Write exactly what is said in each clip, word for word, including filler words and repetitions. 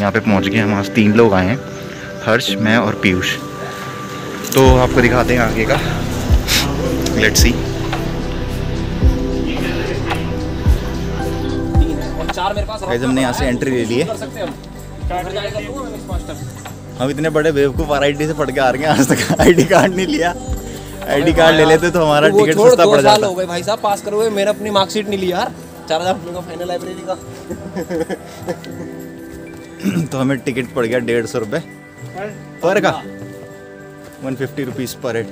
यहाँ पे पहुँच गए हम। आज तीन लोग आए हैं, हर्ष, मैं और पीयूष। तो आपको दिखाते हैं आगे का, लेट्स सी। गाइस हमने यहाँ से एंट्री ले ली है। हम इतने बड़े बेवकूफ़ आर आई टी से पढ़ के आ रहे हैं, आज तक आईडी कार्ड नहीं लिया। आईडी कार्ड ले लेते तो हमारा टिकट सस्ता पड़ जाता। हो गए भाई साहब पास करो हुए, मैंने अपनी मार्कशीट नहीं ली यार, चार हज़ार रुपये का फाइनल लाइब्रेरी का। तो हमें टिकट पड़ गया डेढ़ सौ रुपये पर का, one fifty rupees per head.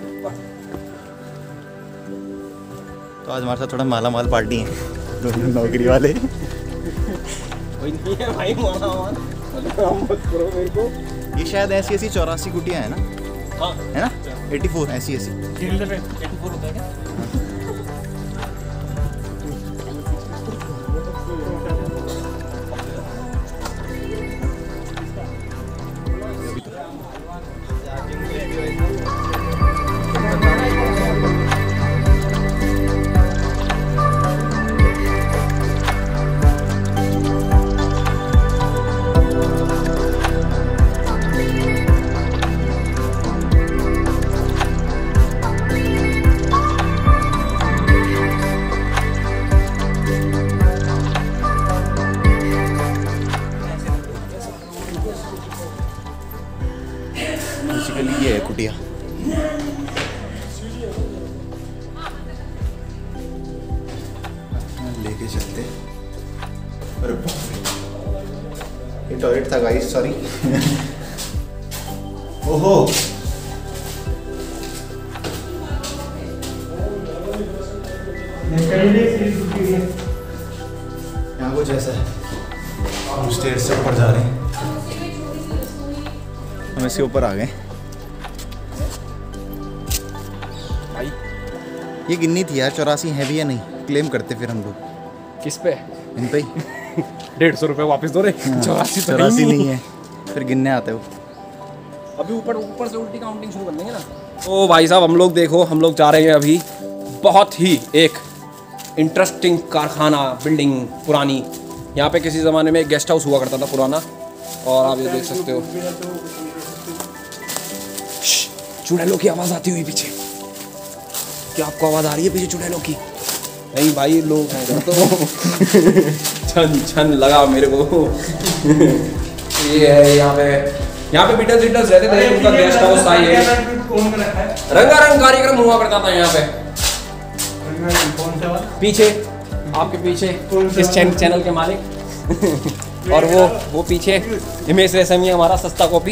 तो आज हमारे साथ थोड़ा माला माल पार्टी है, दोनों नौकरी वाले। नहीं है भाई माला माल, मत करो मेरे को। ये शायद ऐसी ऐसी चौरासी कुटियाँ है ना? हाँ है ना, एटी फोर ऐसी ऐसी एटी फोर होता है क्या? ये है कुटिया। लेके चलते। अरे ये टॉयलेट था गाइस, सॉरी। ओहो यहाँ कुछ ऐसा है, हम स्टेयर से ऊपर जा रहे हैं। हम इसके ऊपर आ गए। ये गिननी थी यार, चौरासी है भी या नहीं, क्लेम करते फिर हम लोग। किस पे? इन पे ही। डेढ़ सौ रुपये वापस दो रे। चौरासी तो चौरासी नहीं है, फिर गिनने आते हो। अभी ऊपर ऊपर से उल्टी काउंटिंग शुरू कर देंगे ना। तो भाई साहब हम लोग देखो, हम लोग जा रहे हैं अभी बहुत ही एक इंटरेस्टिंग कारखाना बिल्डिंग पुरानी। यहाँ पे किसी ज़माने में एक गेस्ट हाउस हुआ करता था पुराना, और आप ये देख सकते हो। चुड़ैलों की आवाज़ आती हुई पीछे। क्या आपको आवाज़ आ रही है पीछे चुड़ैलों की? नहीं भाई, लोग हैं तो छन छन लगा मेरे को। ये है यहाँ पे, यहाँ पे बीटल्स बीटल्स रहते थे, उनका गेस्ट हाउस था ये। रंगारंग कार्यक्रम हुआ करता था यहाँ पे। पीछे आपके पीछे इस चैनल के मालिक और वो वो पीछे हिमेश रेशमी हमारा सस्ता कॉपी।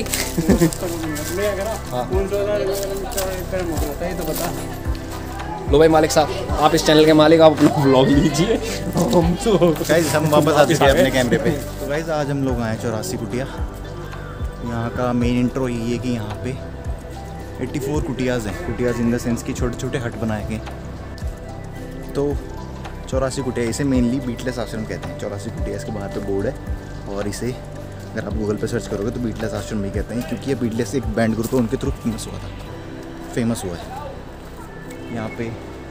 लो भाई मालिक साहब, आप इस चैनल के मालिक, आप अपना व्लॉग लीजिए। हम तो गाइस हम वापस आ चुके हैं अपने कैमरे पे। तो गाइस आज हम लोग आए चौरासी कुटिया। यहाँ का मेन इंट्रो यही है कि यहाँ पे चौरासी कुटियाज़ हैं। कुटियाज़ इन द सेंस कि छोटे छोटे हट बनाए गए। तो चौरासी कुटिया, इसे मेनली बीटलेस आश्रम कहते हैं। चौरासी कुटिया इसके बाहर पे बोर्ड है, और इसे अगर आप गूगल पे सर्च करोगे तो बीटलेस आश्रम भी कहते हैं, क्योंकि ये बीटलेस एक बैंड ग्रुप है, उनके थ्रू फेमस हुआ था फेमस हुआ है। यहाँ पे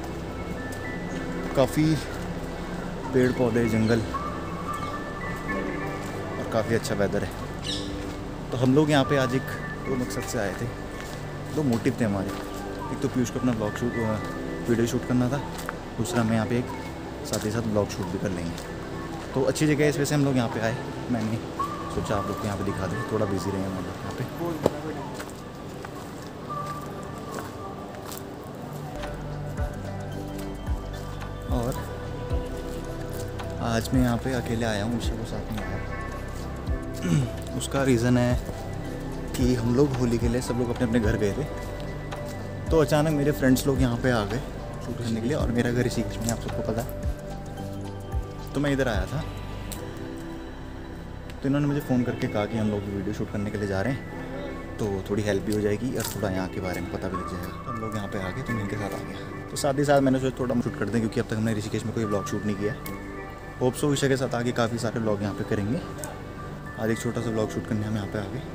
काफ़ी पेड़ पौधे, जंगल और काफ़ी अच्छा वेदर है। तो हम लोग यहाँ पे आज एक दो मकसद से आए थे, दो मोटिव थे हमारे। एक तो पीयूष को अपना ब्लॉग शूट वीडियो शूट करना था, दूसरा हमें यहाँ पे एक साथ ही साथ ब्लॉग शूट भी कर लेंगे। तो अच्छी जगह है, इस वजह से हम लोग यहाँ पे आए। मैंने सोचा आप लोग को यहाँ पे दिखा दें, थोड़ा बिजी रहे हम लोग यहाँ पे। और आज मैं यहाँ पे अकेले आया हूँ, ईशा को साथ में आया। उसका रीज़न है कि हम लोग होली के लिए सब लोग अपने अपने घर गए थे, तो अचानक मेरे फ्रेंड्स लोग यहाँ पे आ गए शूट करने के लिए, और मेरा घर ऋषिकेश में, आप सबको पता है। तो मैं इधर आया था, तो इन्होंने मुझे फ़ोन करके कहा कि हम लोग वीडियो शूट करने के लिए जा रहे हैं, तो थोड़ी हेल्प भी हो जाएगी और थोड़ा यहाँ के बारे में पता भी लग जाएगा। तो हम लोग यहाँ पे आ गए, तो मैं इनके साथ आ गया। तो साथ ही साथ मैंने सोचा थोड़ा शूट कर दें, क्योंकि अब तक हमने ऋषिकेश में कोई ब्लॉग शूट नहीं किया। होप सो ईशा के साथ आगे काफ़ी सारे ब्लॉग यहाँ पे करेंगे। आज एक छोटा सा ब्लॉग शूट करने हम यहाँ पे आ गए।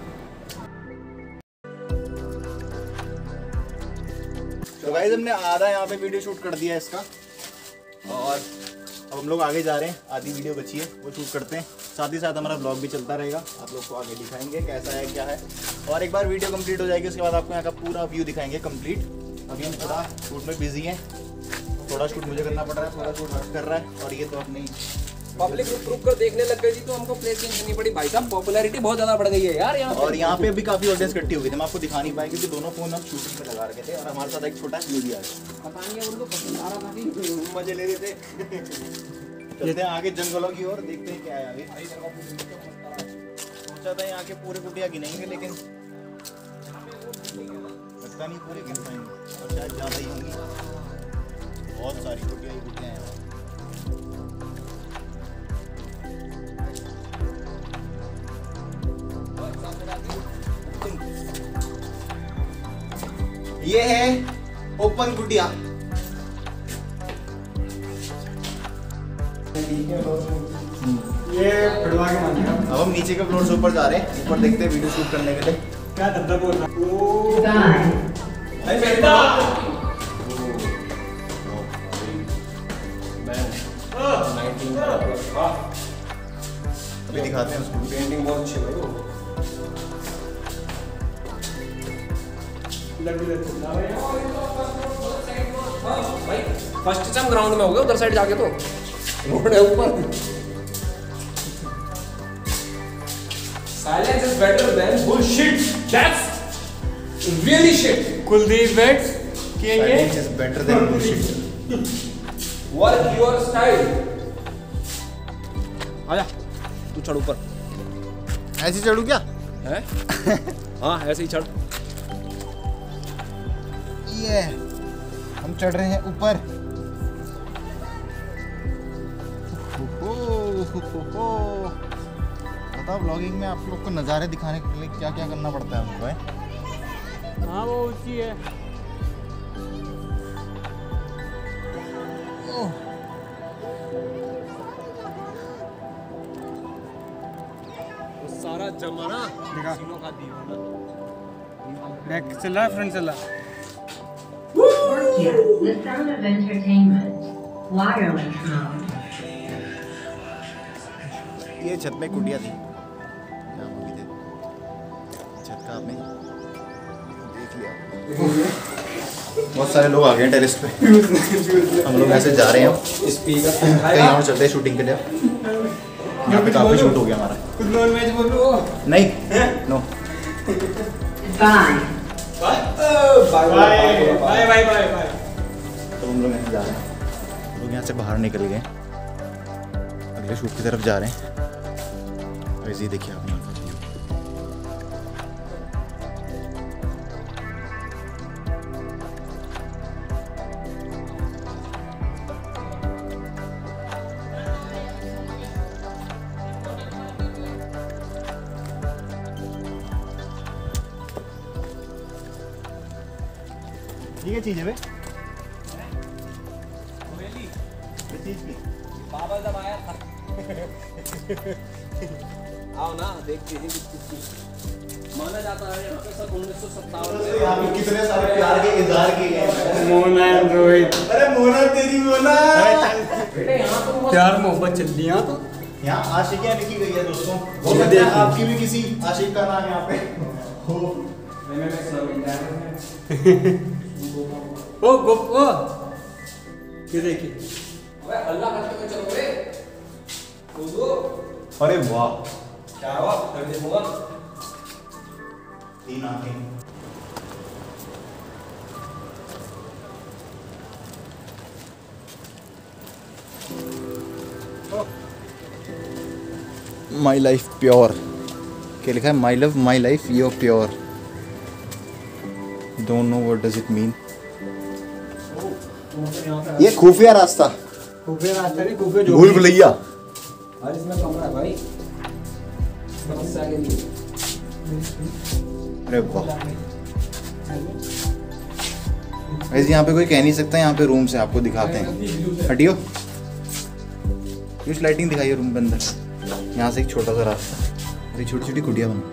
तो गाइस हमने आधा यहाँ पे वीडियो शूट कर दिया है इसका, और अब हम लोग आगे जा रहे हैं। आधी वीडियो बची है, वो शूट करते हैं। साथ ही साथ हमारा ब्लॉग भी चलता रहेगा, आप लोग को आगे दिखाएंगे कैसा है क्या है। और एक बार वीडियो कंप्लीट हो जाएगी उसके बाद आपको यहाँ का पूरा व्यू दिखाएंगे कंप्लीट। अभी हम थोड़ा शूट में बिजी हैं, थोड़ा शूट मुझे करना पड़ रहा है, थोड़ा शूट हट कर रहा है, और ये तो अपनी पब्लिक रुक कर देखने लग गई थी तो हमको प्लेस चेंज करनी पड़ी। भाई साहब पॉपुलैरिटी बहुत ज्यादा बढ़ गई है यार यहाँ। और यहाँ पे अभी काफी ऑडियंस इकट्ठी हुई थी, हम आपको दिखा नहीं पाए क्योंकि दोनों फोन हम शूटिंग में लगा रखे थे, और हमारे साथ एक छोटा मीडिया है। पता नहीं है उनको पसंद आ रहा था कि मजे ले रहे थे। चलते हैं आगे जंगलों की ओर, देखते हैं क्या है आगे। सोचा था यहाँ के पूरे कुटिया गिनेंगे लेकिन लगता नहीं पूरे गिन पाएंगे, और शायद ज़्यादा ही होंगी, बहुत सारी कुटिया ही कुटिया हैं। ये है ओपन कुटिया। ये फड़वा के मान लिया। अब हम नीचे के फ्लोर से ऊपर जा रहे हैं, ऊपर देखते हैं वीडियो शूट करने के लिए। क्या धंधा बोल रहा अभी दिखाते हैं उसको। पेंटिंग बहुत अच्छी है भाई। भाई फर्स्ट से हम ग्राउंड में हो गए, उधर साइड जाके तो रोड है ऊपर। Silence is better than bullshit. That's really shit. Kuldeep wait के ये Silence is better than bullshit. Work your style. आजा तू चढ़ ऊपर। ऐसे चढ़ू क्या? हैं? हाँ ऐसे ही चढ़। ये हम चढ़ रहे हैं ऊपर। बताओ व्लॉगिंग में आप लोग को नज़ारे दिखाने के लिए क्या क्या करना पड़ता है हमको है? हाँ वो ऊंची है। वो सारा जमाना दिखा। सीनों का दीवाना। बैक चल रहा है, फ्रंट चल रहा है। Nokia, the sound of entertainment. Wireless mode. ये छत में कुटिया थी, क्या मूवी थे, छत का आपने देख लिया। बहुत सारे लोग आ गए हैं टेरेस पे, हम लोग ऐसे जा रहे हैं स्पीकर कहीं और चलते हैं शूटिंग के लिए। यहाँ पे काफी शूट हो गया हमारा। कुछ नॉन वेज बोलो। नहीं no Bye. Bye bye bye bye bye. तो हम लोग यहाँ जा रहे हैं, हम लोग यहाँ से बाहर निकल गए, अगले शूट की तरफ जा रहे हैं। वैसे ही देखिए आप यहाँ का व्यू। ये क्या चीज़ है बे? ये चीज़ की बाबा जब आया था। आओ ना देखते हैं किसकी माना जाता है यहाँ पे सब उन्नीस सौ सत्तावन तो यहाँ पे कितने सारे प्यार के इजहार किए गए हैं। मोना एंड रोहित। अरे मोना तेरी मोना। बेटे यहाँ तो मस्त- प्यार मोहब्बत चल रही है यहाँ तो। यहाँ आशिकियाँ लिखी गई है दोस्तों, हो ये सकता है देखिए। आपकी भी किसी आशिक का नाम यहाँ पे हो। ओ गुप ओ ये देखिए। अबे अल्लाह करते हुए चलो बे कूदो। अरे वाह, क्या हुआ कर देखूंगा। तीन आंखें। माई लाइफ प्योर, क्या लिखा है? My love my life your pure. Don't know what does it mean. ये खुफिया रास्ता, खुफिया रास्ता नहीं, खुफिया जो भूल भुलैया। और इसमें कमरा है भाई बच्चा के लिए। अरे वाह, वैसे यहाँ पे कोई कह नहीं सकता, यहाँ पे रूम से आपको दिखाते हैं। हटियो, कुछ लाइटिंग दिखाइए रूम के अंदर। यहाँ से एक छोटा सा रास्ता, अरे छोटी छोटी कुटिया बनी।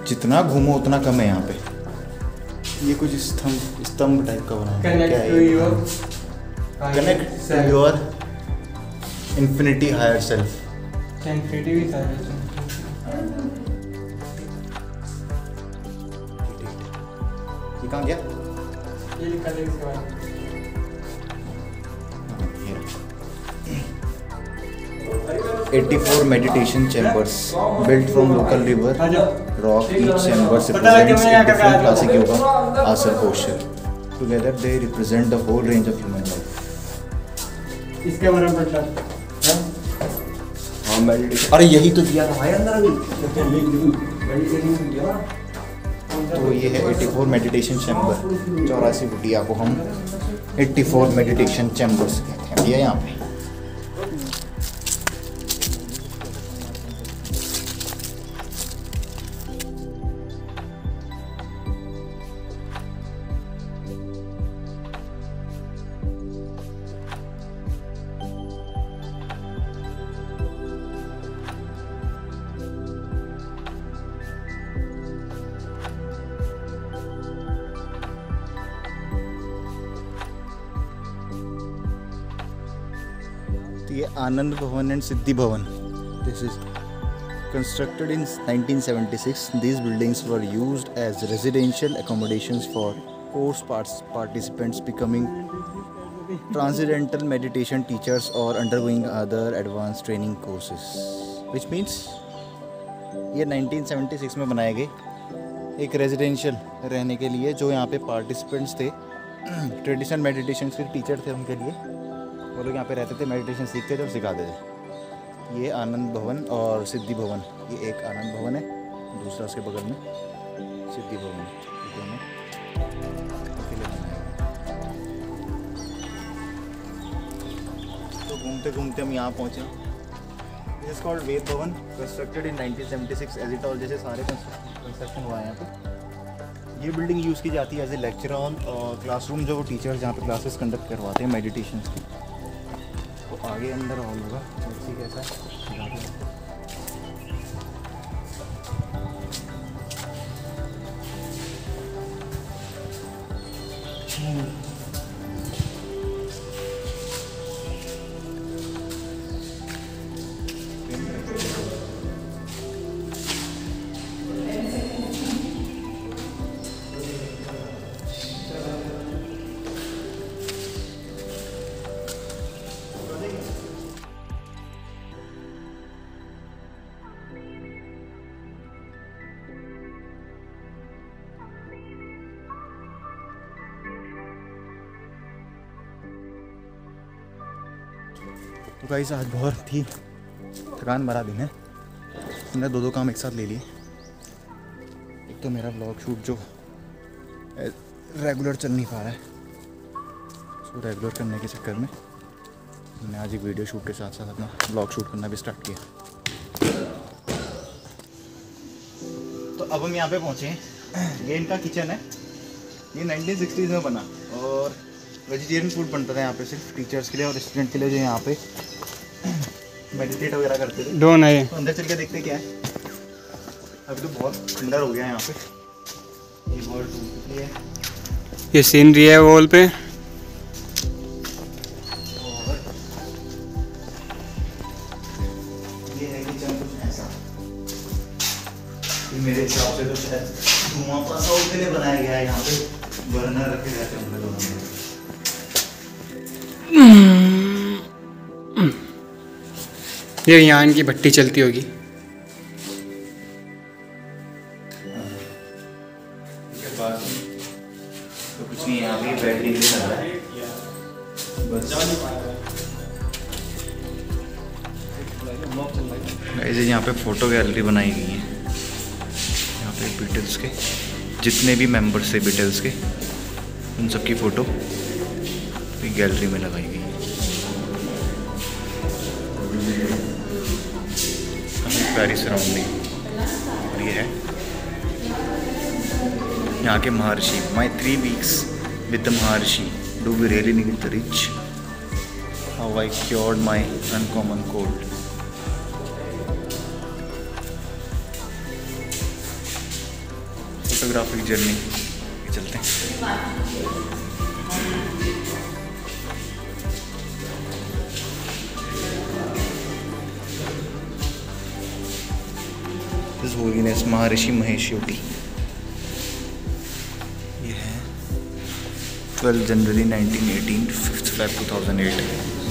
जितना घूमो उतना कम है यहाँ पे। ये कुछ स्तंभ स्तंभ टाइप का बना है। Connect क्या to है? your connect to your infinity higher self. sensitivity service. ये कहाँ गया? ये लिखा था इसके बारे में। eighty-four meditation chambers built from local river आ जाओ। rock. Each chamber पता है कि represents मैं a यहाँ का different क्या classic yoga asana posture. Together they represent the whole range of human life. इसके बारे में पढ़ता है। हाँ मेडिटेशन, अरे यही तो दिया था भाई अंदर अभी, मेडिटेशन दिया ना। तो ये है eighty-four मेडिटेशन चैम्बर। चौरासी कुटिया को हम eighty-four मेडिटेशन चैम्बर्स कहते हैं भैया यहाँ पे। तो ये आनंद भवन and Siddhi Bhavan, this is constructed in nineteen seventy-six. These buildings were used as residential accommodations for course parts- participants becoming transcendental meditation teachers or undergoing other advanced training courses. Which means ये nineteen seventy-six में बनाए गए एक residential रहने के लिए, जो यहाँ पे पार्टिसिपेंट्स थे, ट्रेडिशनल मेडिटेशन के टीचर थे, उनके लिए वो लोग यहाँ पे रहते थे, मेडिटेशन सीखते थे और सिखाते थे। ये आनंद भवन और सिद्धि भवन, ये एक आनंद भवन है, दूसरा उसके बगल में सिद्धि भवन है। ये दोनों अकेले बनाए गए। तो घूमते घूमते हम यहाँ पहुँचे। This is called Ved Bhavan, constructed in nineteen seventy six as it all, जैसे सारे कंस्ट्रक्शन हुआ है यहाँ पे। ये बिल्डिंग यूज़ की जाती है एज ए लेक्चर हॉल और क्लासरूम, जो वो टीचर्स जहाँ पे क्लासेस कंडक्ट करवाते हैं मेडिटेशन की। तो आगे अंदर हॉल होगा, जैसे कैसा है। तो गाइस आज बहुत ही थकान भरा दिन है। मैंने दो दो काम एक साथ ले लिए। एक तो मेरा ब्लॉग शूट जो रेगुलर चल नहीं पा रहा है, उसको रेगुलर करने के चक्कर में मैंने आज एक वीडियो शूट के साथ साथ अपना ब्लॉग शूट करना भी स्टार्ट किया। तो अब हम यहाँ पे पहुँचे हैं। ये इनका किचन है। ये नाइनटीन सिक्सटीज़ में बना और वेजिटेरियन फूड बनता था यहाँ पे, सिर्फ टीचर्स के लिए और स्टूडेंट के लिए, जो यहाँ पे मेडिटेट वगैरह करते थे। डोन है। तो अंदर चल के देखते क्या है। अभी तो बहुत अंदर हो गया है यहाँ पे। ये बहुत टूट चुकी है। ये सीनरी है वॉल पे। और ये है किचन कुछ ऐसा। ये मेरे हिसाब से तो शायद धुआं पास आउट के लिए बनाया गया है। यहाँ पे बर्नर रखे जाते हैं हम लोगों ने। ये यहाँ इनकी भट्टी चलती होगी। इसके बाद तो कुछ नहीं, यहाँ पे बैटरी के चल रहा है बस। ऐसे यहाँ पे फोटो गैलरी बनाई गई है। यहाँ पे बीटल्स के जितने भी मेंबर्स थे बीटल्स के, उन सबकी फ़ोटो गैलरी में लगाई गई है। काफ़ी प्यारी सराउंडिंग। और ये है यहाँ के Maharishi. My three weeks with the Maharishi, do we really need the rich, how I cured my uncommon cold. Photographic journey चलते हैं। His Holiness Maharishi Mahesh Yogi. ये है twelve January nineteen eighteen, fifth Feb two thousand eight.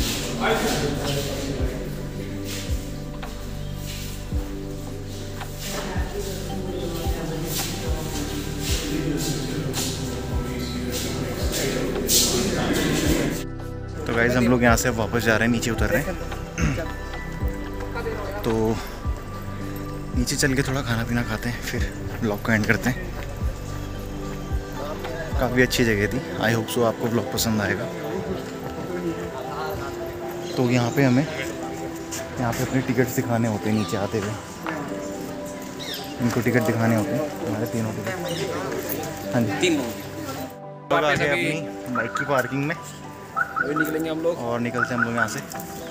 तो गाइस हम लोग यहाँ से वापस जा रहे हैं, नीचे उतर रहे हैं। तो नीचे चल के थोड़ा खाना पीना खाते हैं, फिर ब्लॉग को एंड करते हैं। काफ़ी अच्छी जगह थी, आई होप सो आपको ब्लॉग पसंद आएगा। तो यहाँ पे हमें यहाँ पे अपने टिकट्स दिखाने होते हैं नीचे आते हुए। इनको टिकट दिखाने होते हैं, हमारे तीनों टिकट। हाँ जी, तीन लोग आ गए अपनी बाइक की पार्किंग में। अभी निकलेंगे हम लोग और निकलते हैं हम लोग यहाँ से।